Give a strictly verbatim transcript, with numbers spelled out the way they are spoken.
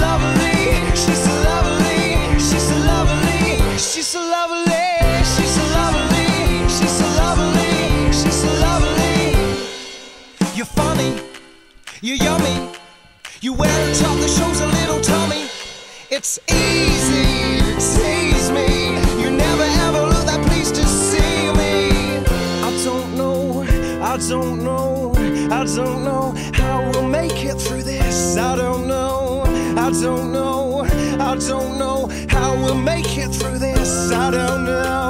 lovely, she's so lovely, she's so lovely, she's so lovely, she's so lovely, she's so lovely, she's so lovely. You're funny, you're yummy, you wear a top that shows a little tummy. It's easy to tease me, you never ever look that pleased to see me. I don't know, I don't know, I don't know how we'll make it through this. I don't know, I don't know, I don't know how we'll make it through this. I don't know.